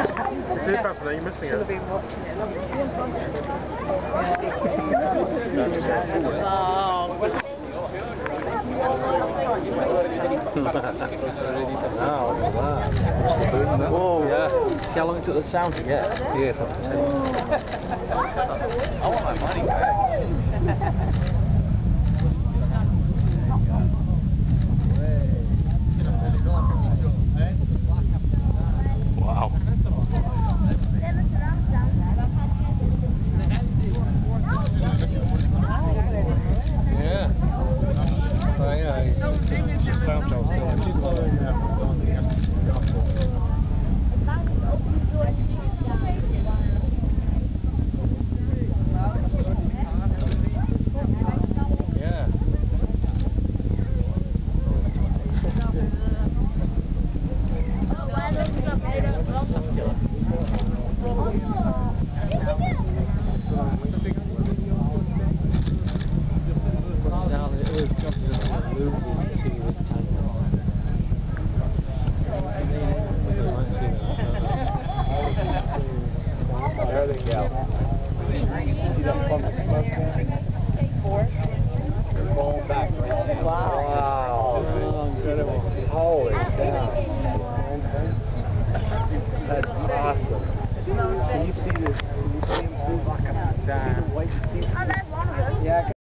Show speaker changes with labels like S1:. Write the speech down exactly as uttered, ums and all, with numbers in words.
S1: See it happening, you're missing it.
S2: Should have been watching it.
S3: Whoa. Yeah. See how long it took the sound to get? Beautiful. I want my money back.
S1: There they go. See that pump of smoke there?
S2: Four.
S1: They're falling back right now. Wow. Wow. Incredible. Holy cow. That's awesome. Can you see this? Can you see him, Susan? See the white feet?
S4: Oh, that's one of them.
S1: Yeah.